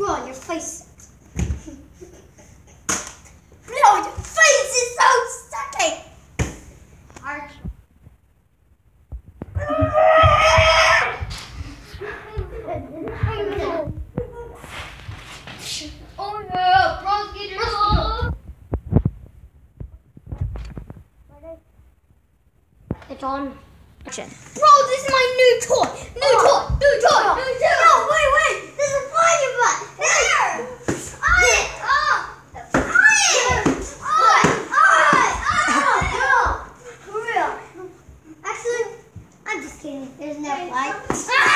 Bro, your face. Bro, your face is so sticky. Hard. Oh no, Bros, get your phone. It's on. Action. Bro, this is my new toy. New toy. New toy. No, New toy. no, wait. This is a fire butt. There. On it. For real. Actually, I'm just kidding. There's no fly.